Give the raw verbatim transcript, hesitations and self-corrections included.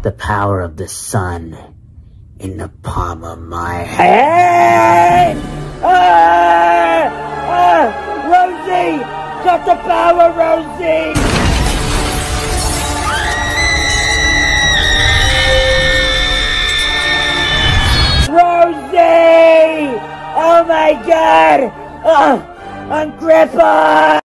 The power of the sun in the palm of my hand. Ah! Ah! Rosie! Got the power, Rosie! Rosie! Oh my God! Oh, I'm crippled!